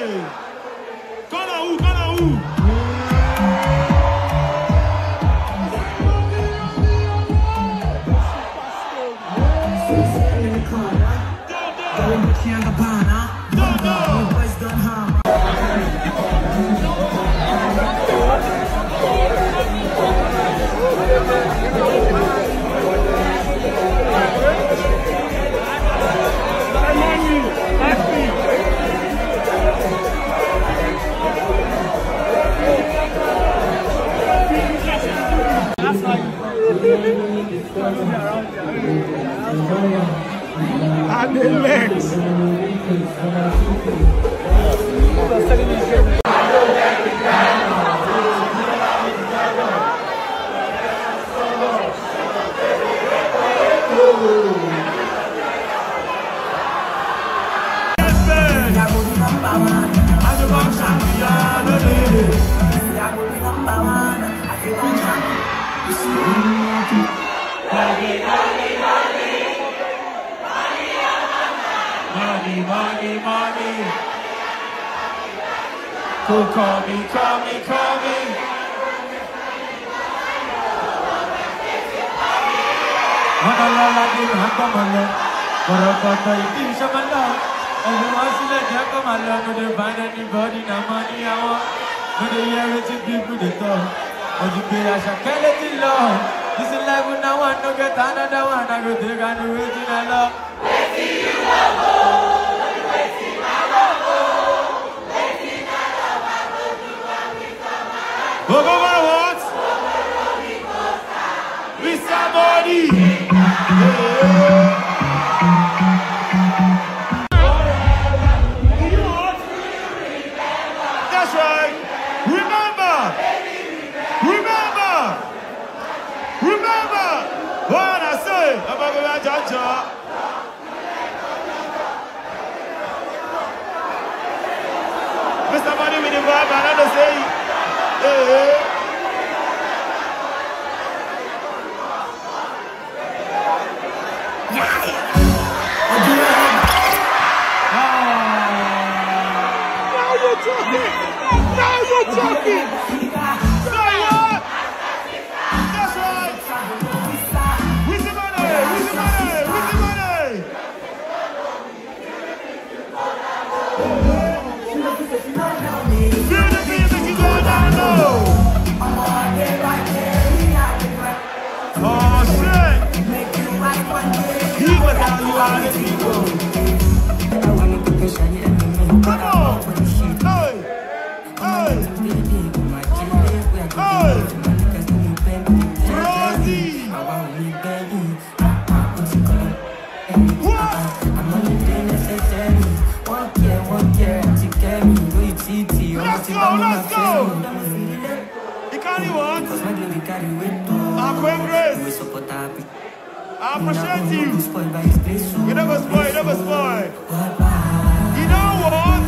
And the legs. Money. Call me. Everyone see that you come along, no they find anybody, no money I want. No they hear rich people they talk. But you pay Asake Tonight. This is life when I want to get another one. I go take and do it in a love. Go what? With somebody. That's right. Remember. What I say about the judge. Mr. Money with the vibe, and I say. Now you're talking. Say what? That's right. With the money. Feel the beat that you go down low. Oh shit. He was how you are the people. Come on. Hey. Rosie. Let's go. You can't what? I'm Grace. I appreciate you. You never spoil. You know what?